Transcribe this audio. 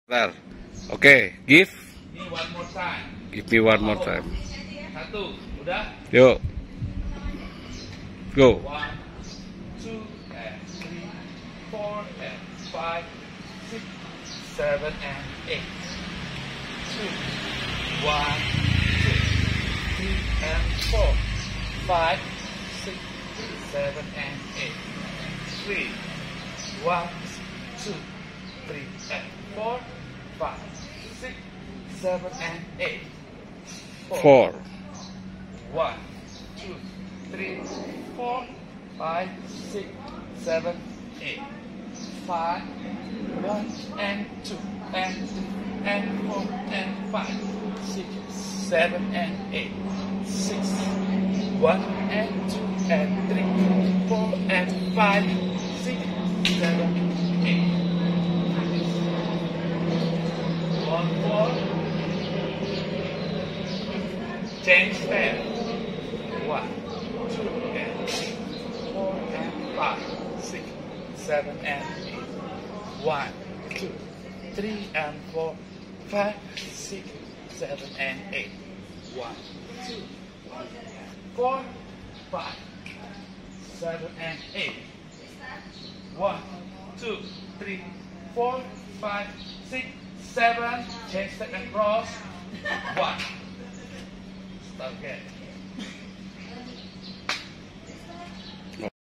Bentar. Oke, give. Ini one more time. Give me one more time. Satu, udah? Yuk. Go. 1, 2, and 3, 4, and 5, 6, 7, and 8. 2, 1, 2, 3, and 4, 5, 6, 7, and 8. 3, 1, 2, 3, and 4, 5, 6, 7, and 8. 4. 1, 2, 3, 4, 5, 6, 7, 8. 5, 1, and 2, and 3, and 4, and 5, 6, 7, and 8. 6, 1, and 2, and 3, 4, and 5, 6, 7, 8. 1, 4. Change stand. 1, 2, and 3, 4, and 5, 6, 7, and 8. 1, 2, 3, and 4, 5, 6, 7, and 8. 1, 2, 4, 5, 7, and 8. 1, 2, 3, 4, 5, 6, 7. Change step and cross. 1. Start again.